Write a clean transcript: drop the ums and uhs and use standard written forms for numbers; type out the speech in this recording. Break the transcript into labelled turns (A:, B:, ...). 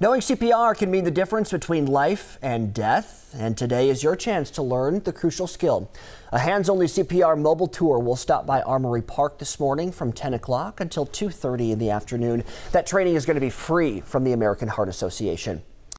A: Knowing CPR can mean the difference between life and death, and today is your chance to learn the crucial skill. A hands-only CPR mobile tour will stop by Armory Park this morning from 10 o'clock until 2:30 in the afternoon. That training is going to be free from the American Heart Association.